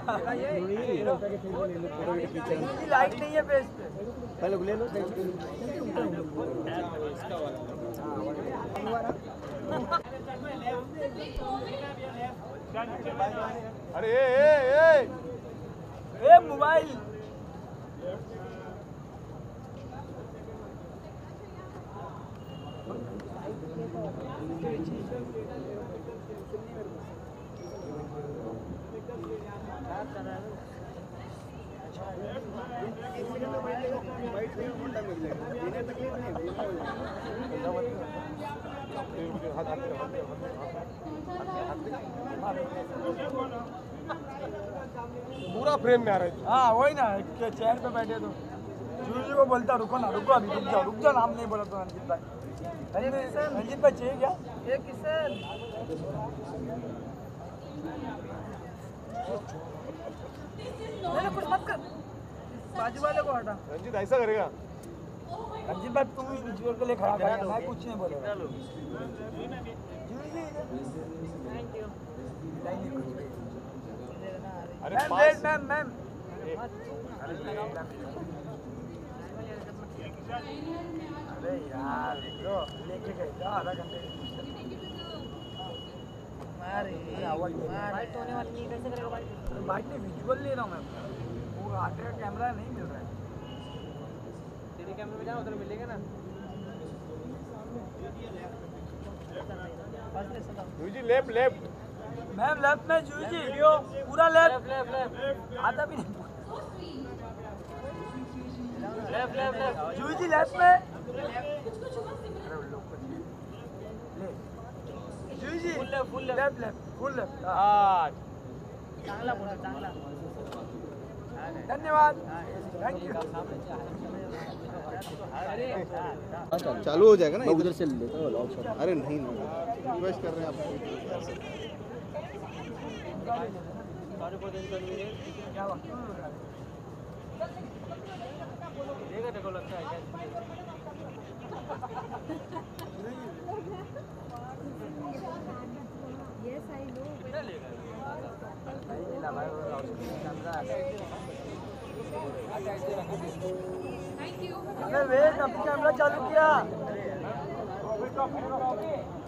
Light नहीं है face पे। पहले ले लो। अरे ए मोबाइल पूरा फ्रेम में आ रहा है। हाँ वही ना, चेयर पे बैठे तो जूजी को बोलता रुको ना, रुको अभी, रुक जाओ, नाम नहीं बोला तो रंजीत भाई। रंजीत भाई चाहिए क्या? ये किशन कुछ मत कर, बाजू वाले को हटा। रंजीत ऐसा करेगा? रंजीत भाई तुम विजुअल के लिए खड़ा कर, मैं कुछ नहीं बोलेगा। अरे मैम अरे यार लो लेके गए था आधा घंटे बाइट होने वाली नहीं, कैसे करेगा बाइट? बाइट नहीं, विजुअल ले रहा हूँ मैं, वो आटे का कैमरा नहीं मिल रहा है। तेरे कैमरे में जाओ उधर मिलेगा ना। जूजी लेफ्ट लेफ्ट। मैम लेफ्ट में जूजी पूरा लेफ्ट आधा भी नहीं, लेफ्ट जूजी लेफ्ट में जूजी फुल लेफ्ट चांगला बोला, चांगला धन्यवाद, थैंक यू। चालू हो जाएगा ना, उधर से ले लेता हूँ। अरे नहीं रिक्वेस्ट कर रहे हैं आपको। क्या वक्त देखो लगता है Yes, I know. अबे वेट, अब कैमरा चालू किया।